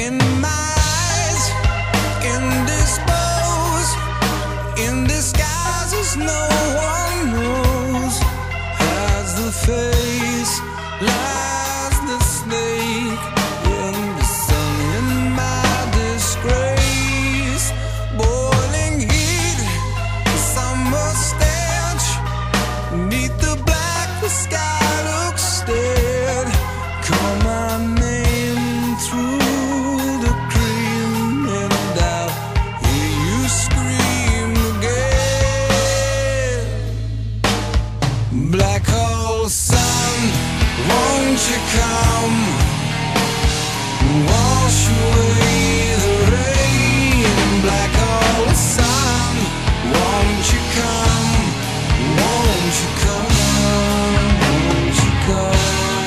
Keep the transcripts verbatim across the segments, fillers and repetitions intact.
in my eyes, indisposed, in disguises no one knows. As the face lies the snake in the sun, in my disgrace. Boiling heat, summer stench, neath the black the sky looks dead. Call my name through the cream, and I'll hear you scream again. Black hole sun, won't you come, wash away the rain. Black hole sun, won't you come, won't you come, won't you come.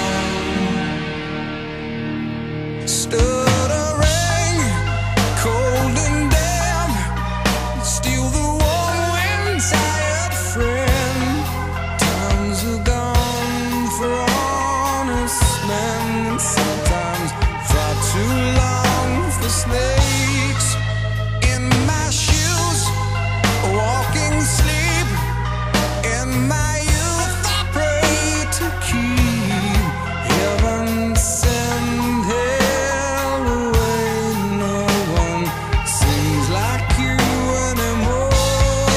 Stuttering, cold and damp, steal the warm wind, tired friend. Times are gone for honest men, and sometimes far too long for snakes. In my shoes, walking sleep, in my youth I pray to keep heaven send hell away. No one sings like you anymore.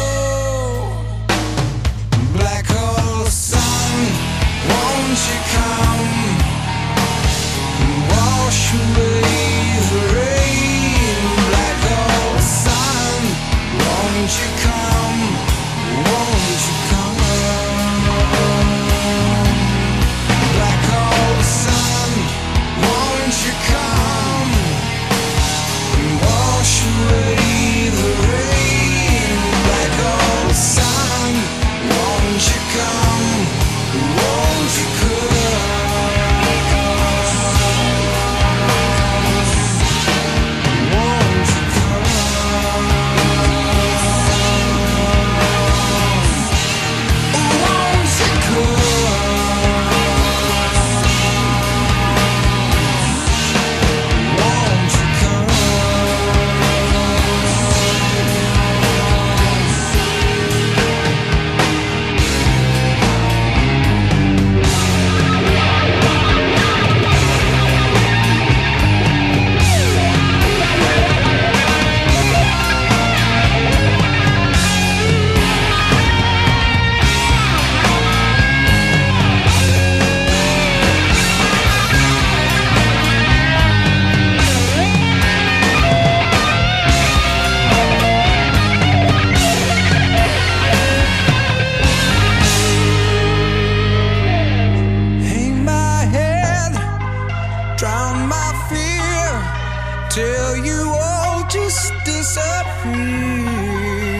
Black hole sun, won't you come, wash away the rain. Black hole sun, won't you come, won't you come. Black hole sun, won't you come, wash away the rain. Black hole sun, won't you come, won't you come. Won't you come? Won't you come? Won't you come? Hang my head, drown my fear, till you all just disappear.